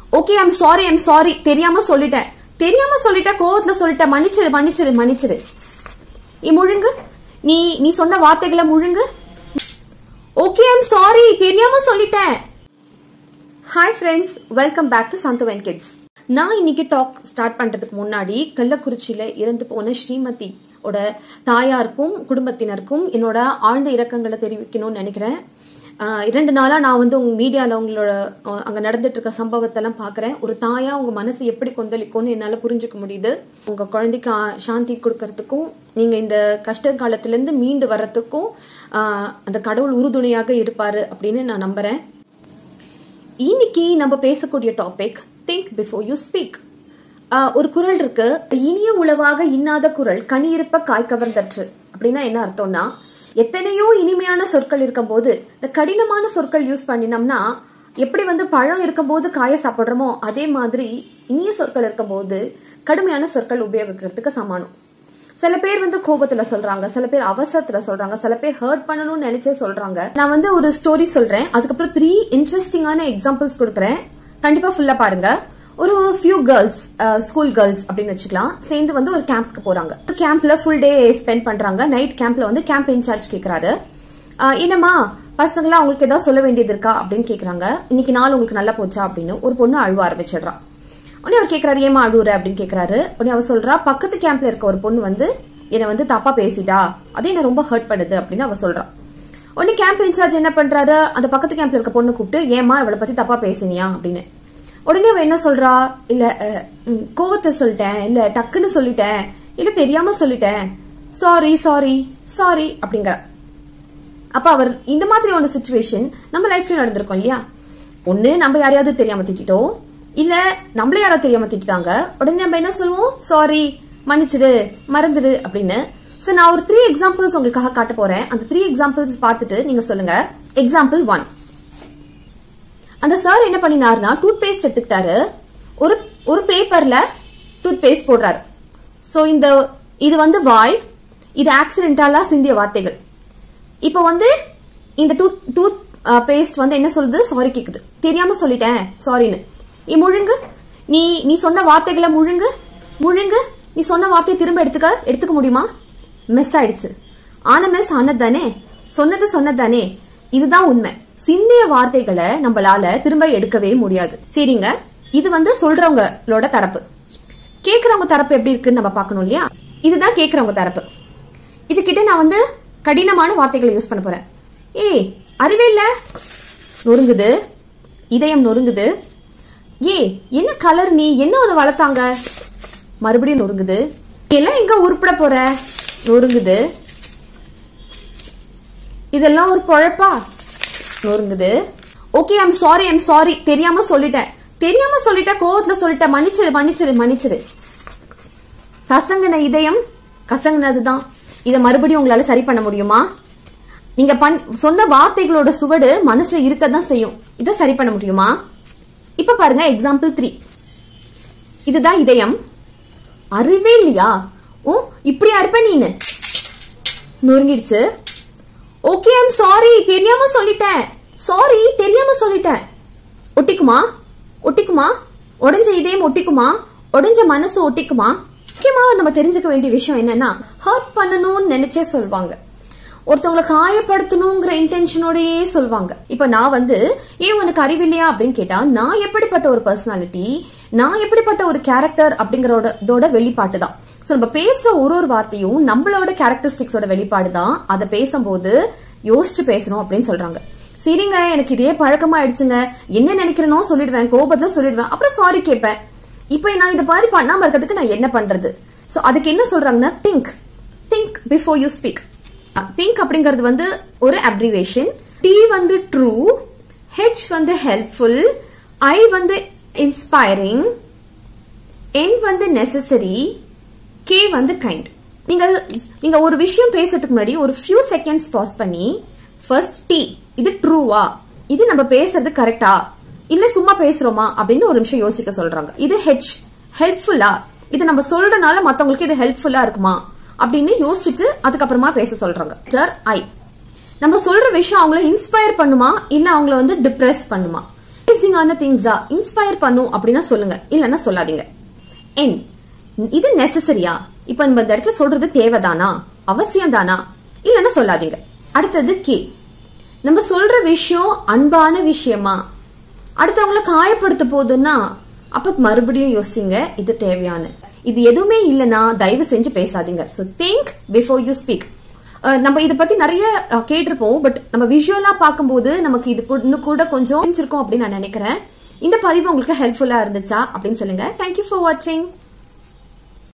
Okay I'm sorry தெரியாம சொல்லிட்டேன் கோவத்துல சொல்லிட்டேன் மன்னிச்சிரு முழுங்கு நீ சொன்ன வார்த்தைகளை முழுங்கு ஓகே ஐம் சாரி தெரியாம சொல்லிட்டேன். Hi friends, welcome back to Santhovan kids. நான் இன்னைக்கு டாக் ஸ்டார்ட் பண்றதுக்கு முன்னாடி கள்ளக்குறிச்சியில இறந்து போன ஸ்ரீமதி ஓட தாயாருக்கும் குடும்பத்தினருக்கும் என்னோட ஆழ்ந்த இரக்கங்களை தெரிவிக்கணும்னு நினைக்கிறேன். 2 நாளா நான் உங்க மீடியால உங்களோட அங்க நடந்துட்டு இருக்க சம்பவத்தை எல்லாம் பாக்குறேன். ஒரு தாயா உங்க மனசு எப்படி கொந்தளிக்கும்னு என்னால புரிஞ்சுக்க முடியுது. உங்க குழந்தைக்கு சாந்தி கொடுக்கறதுக்கும் நீங்க இந்த கஷ்ட காலத்துல இருந்து மீண்டு வர்றதுக்கும் அந்த கடவுள் உறுதுணையாக இருப்பாரு அப்படின்னு நான் நம்புறேன். இன்னைக்கு நம்ம பேசக்கூடிய topic think before you speak. ஒரு குறள் இருக்கு, இனிய உளவாக இன்னாத குறள் கனியிருப்ப காய் கவர்ந்தற்று. அப்படின்னா என்ன அர்த்தம்னா, எத்தனையோ இனிமையான சொற்கள் இருக்கும் போது இந்த கடினமான சொற்கள் யூஸ் பண்ணினோம்னா எப்படி பழம் இருக்கும் போது காய சாப்பிடுறோமோ அதே மாதிரி இனிய சொற்கள் இருக்கும் போது கடுமையான சொற்கள் உபயோகிக்கிறதுக்கு சமானம். சில பேர் கோபத்துல சொல்றாங்க, சில பேர் அவசரத்துல சொல்றாங்க, சில பேர் ஹர்ட் பண்ணணும்னு நினைச்சே சொல்றாங்க. நான் ஒரு ஸ்டோரி சொல்றேன், அதுக்கப்புறம் 3 இன்ட்ரெஸ்டிங்கான எக்ஸாம்பிள்ஸ் கொடுக்கறேன். கண்டிப்பா ஃபுல்லா பாருங்க. ஒரு ஃபியூ கேர்ள்ஸ், ஸ்கூல் கேர்ள்ஸ் அப்படின்னு வச்சுக்கலாம், சேர்ந்து ஒரு கேம்ப்க்கு போறாங்க. கேம்ப்ல ஃபுல் டே ஸ்பெண்ட் பண்றாங்க. நைட் கேம்ப்ல கேம்ப் இன்சார்ஜ் கேக்குறாரு, என்னமா பசங்களா உங்களுக்கு ஏதாவது சொல்ல வேண்டியது இருக்கா அப்படின்னு கேக்குறாங்க. இன்னைக்கு நாள் உங்களுக்கு நல்லா போச்சா அப்படின்னு. ஒரு பொண்ணு அழுவ ஆரம்பிச்சிடுறா. உடனே அவர் கேக்குறாரு, ஏமா அழுவுற அப்படின்னு கேக்குறாரு. உடனே அவர் சொல்றா, பக்கத்து கேம்ப்ல இருக்க ஒரு பொண்ணு என்ன தப்பா பேசிட்டா, அதே என்ன ரொம்ப ஹர்ட் பண்ணுது அப்படின்னு அவ சொல்றா. உடனே கேம்ப் இன்சார்ஜ் என்ன பண்றாரு, அந்த பக்கத்து கேம்ப்ல இருக்க பொண்ணு கூப்பிட்டு, ஏமா இவளை பத்தி தப்பா பேசினியா அப்படின்னு. உடனே அவ என்ன சொல்றா, இல்ல கோவத்தை சொல்லிட்டேன், இல்ல டக்குன்னு சொல்லிட்டேன், இல்ல தெரியாம சொல்லிட்டேன், சாரி அப்படிங்கிற. அப்ப அவர் இந்த மாதிரி ஒரு சிச்சுவேஷன் நம்ம லைஃப்ல நடந்திருக்கோம் இல்லையா? ஒண்ணு நம்ம யாரையாவது தெரியாம திட்டோம், இல்ல நம்மள யாராவது தெரியாம திட்டாங்க. உடனே நம்ம என்ன சொல்லுவோம், சாரி, மன்னிச்சிடு, மறந்துடு அப்படின்னு. சோ நான் ஒரு 3 எக்ஸாம்பிள்ஸ் உங்களுக்காக காட்ட போறேன். அந்த 3 எக்ஸாம்பிள்ஸ் பார்த்துட்டு நீங்க சொல்லுங்க. எக்ஸாம்பிள் 1. அந்த சார் என்ன பண்ணினாருன்னா, டூத் பேஸ்ட் எடுத்துக்கிட்டாரு, ஒரு பேப்பர்ல டூத் பேஸ்ட் போடுறாரு. சோ இது வாய், இது ஆக்சிடென்டலா சிந்திய வார்த்தைகள். இப்ப இந்த டூத் பேஸ்ட் என்ன சொல்லுது, சாரி கேக்குது, தெரியாம சொல்லிட்டேன் சாரின்னு. முழுங்கு நீ சொன்ன வார்த்தைகளை முழுங்கு நீ சொன்ன வார்த்தையை திரும்ப எடுத்துக்க முடியுமா? மெஸ் ஆயிடுச்சு. ஆன மெஸ் ஆனதானே, சொன்னதானே. இதுதான் உண்மை. சிந்திய வார்த்தைகளை நம்மளால திரும்ப எடுக்கவே முடியாது. சரிங்க, இது சொல்றவங்களோட தரப்பு. கேக்குறவங்க தரப்பு எப்படி இருக்குன்னு நம்ம பாக்கணும் இல்லையா? இதுதான் கேக்குறவங்க தரப்பு. இது கிட்ட நான் கடினமான வார்த்தைகளை யூஸ் பண்ண போறேன். அறிவே இல்ல, நொறுங்குது, இதயம் நொறுங்குது. என்ன கலர் நீ, என்ன வளர்த்தாங்க, மறுபடியும் நொறுங்குது. எல்லாம் எங்க உருப்பட போற, நொறுங்குது. இதெல்லாம் ஒரு பொழப்பா, நொறுங்குது. ஓகே ஐம் சாரி தெரியாம சொல்லிட்டேன் கோவத்துல சொல்லிட்டேன், மன்னிச்சிரு. கசங்கின இதயம் கசங்கினதுதான். இத மறுபடியும் உங்களால சரி பண்ண முடியுமா? நீங்க சொன்ன வார்த்தைகளோட சுவடு மனசுல இருக்கதான் செய்யும். இத சரி பண்ண முடியுமா? இப்ப பாருங்க எக்ஸாம்பிள் 3. இதுதான் இதயம். அறிவே இல்லையா? இப்படி அறுப்ப நீனு, நொறுங்கிடுச்சு. ஓகே ஐம் சாரி தெரியாம சொல்லிட்டேன். ஒட்டிக்குமா? உடைஞ்ச இதயம் ஒட்டிக்குமா? உடைஞ்ச மனசு ஒட்டிக்குமா? முக்கியமா நம்ம தெரிஞ்சுக்க வேண்டிய விஷயம் என்னன்னா, ஹர்ட் பண்ணணும்னு நினைச்சே சொல்வாங்க, ஒருத்தவங்களை காயப்படுத்தணுங்கிற இன்டென்ஷனோடயே சொல்வாங்க. இப்ப நான் ஏன் உனக்கு அறிவில்லையா அப்படின்னு கேட்டா, நான் எப்படிப்பட்ட ஒரு பர்சனாலிட்டி, நான் எப்படிப்பட்ட ஒரு கேரக்டர் அப்படிங்கறதோட வெளிப்பாட்டு தான். சோ நம்ம பேசுற ஒரு வார்த்தையும் நம்மளோட கேரக்டரிஸ்டிக்ஸோட வெளிப்பாடு தான். அதை பேசும்போது யோசிச்சு பேசணும் அப்படின்னு சொல்றாங்க. சரிங்க, எனக்கு இதே பழக்கமா ஆயிடுச்சுங்க, என்ன நினைக்கிறனோ சொல்லிடுவேன், கோபத்துல சொல்லிடுவேன், அப்புறம் சாரி கேட்பேன். இப்ப நான் இந்த மாதிரி பண்ணாம இருக்கிறதுக்கு நான் என்ன பண்றது? சோ அதுக்கு என்ன சொல்றாங்கன்னா, think before you speak. Think அப்படிங்கிறது ஒரு abbreviation. T true, H helpful, I inspiring, N necessary, K kind. நீங்க ஒரு விஷயம் பேசுறதுக்கு முன்னாடி ஒரு few seconds பாஸ் பண்ணி, ஃபர்ஸ்ட் T, இது ட்ரூவா, இது நம்ம பேசுறது கரெக்டா, இல்ல சும்மா பேசுறோமா அப்படின்னு ஒரு நிமிஷம் யோசிக்க சொல்றாங்க. இது H, ஹெல்ப்ஃபுல்லா, இது நம்ம சொல்றதுனால மத்தவங்களுக்கு இது ஹெல்ப்ஃபுல்லா இருக்குமா அப்படின்னு யோசிச்சுட்டு அதுக்கப்புறமா பேச சொல்றாங்க. I, நம்ம சொல்ற விஷயம் அவங்கள இன்ஸ்பயர் பண்ணுமா, இல்ல அவங்கள டிப்ரெஸ் பண்ணுமா, அமேசிங்கான திங்ஸா இன்ஸ்பயர் பண்ணும் அப்படின்னா சொல்லுங்க, இல்லன்னா சொல்லாதீங்க. என் இது நெசசரியா, இப்ப நம்ம இந்த இடத்துல சொல்றது தேவைதானா, அவசியம் தானா, இல்லன்னா சொல்லாதீங்க. அடுத்தது கே, நம்ம சொல்ற விஷயம் அன்பான விஷயமா, அடுத்தவங்களை காயப்படுத்த போதுன்னா அப்ப மறுபடியும் யோசிங்க இது தேவையான. இது எதுவுமே இல்லனா தயவு செஞ்சு பேசாதீங்க. So think before you speak. நம்ம இத பத்தி நிறைய கேட்டிருப்போம், பட் நம்ம விஷுவலா பார்க்கும்போது நமக்கு இது இன்னும் கூட கொஞ்சம் புரிஞ்சிருக்கும் அப்படின்னு நான் நினைக்கிறேன். இந்த பதிவு உங்களுக்கு ஹெல்ப்ஃபுல்லா இருந்துச்சா அப்படின்னு சொல்லுங்க. தேங்க்யூ ஃபார் வாட்சிங்.